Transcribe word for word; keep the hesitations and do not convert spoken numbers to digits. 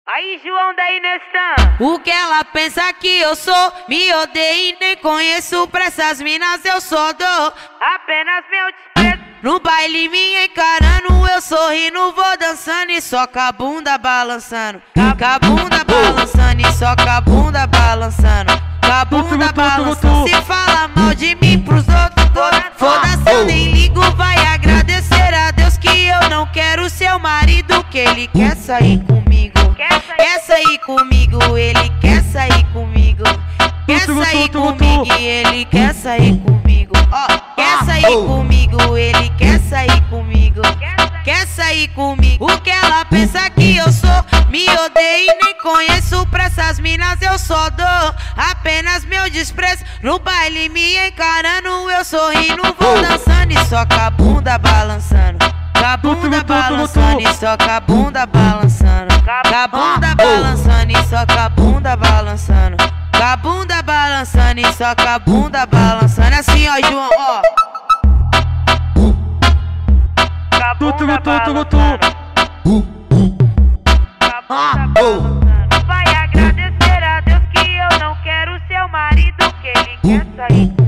Aí, João da Inestan. O que ela pensa que eu sou? Me odeia e nem conheço, pra essas minas eu só dou Apenas meu desprezo. no baile me encarando, eu sorrindo, vou dançando e só com a bunda balançando. Com a bunda balançando e só com a bunda balançando. Com a bunda balançando. Se fala mal de mim pros outros, foda-se, eu nem ligo. Vai agradecer a Deus que eu não quero seu marido, que ele quer sair comigo. Quer sair comigo, ele quer sair comigo. Quer sair comigo e ele quer sair comigo. Ó, quer sair comigo, ele quer sair comigo. Quer sair comigo. O que ela pensa que eu sou? Me odeia e nem conheço, pra essas minas eu só dou apenas meu desprezo. No baile me encarando, eu sorrindo, vou dançando e só com a bunda balançando. Com a bunda balançando e só com a bunda balançando. Com a bunda balançando e só com a bunda balançando. Com a bunda balançando e só com a bunda balançando. Assim, ó, João, ó. Com a bunda balançando. Vai agradecer a Deus que eu não quero seu marido, que ele quer sair.